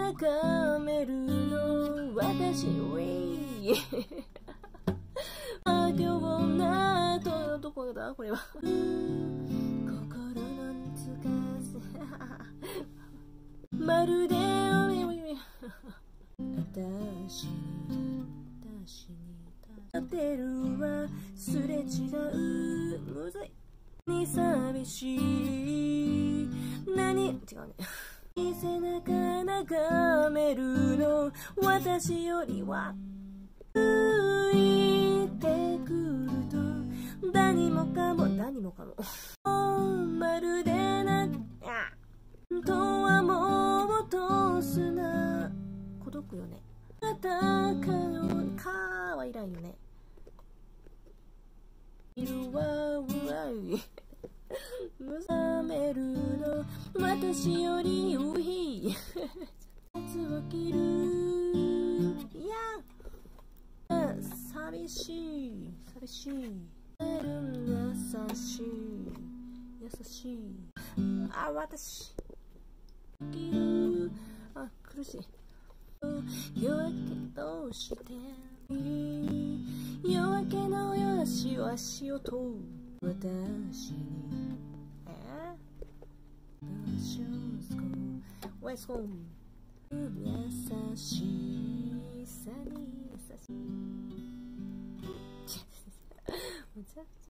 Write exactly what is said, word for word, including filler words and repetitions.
眺めるの私ウィーあ今日なとどこだこれは心のつかせまるで私に私に立てるはすれ違うむずいに寂しい何違うね背中眺めるの私よりはついてくると何もかも何もかもまるでなとはもうとすな孤独よねまたかのかはいらんよねいるわうわい目覚めるの私よりウヒ夏を切るいや寂しい寂しい優しい優しいあ私切るあ苦しい夜明けとして夜明けのよしを足音私にえどうしよう Let's go 優しさに優しい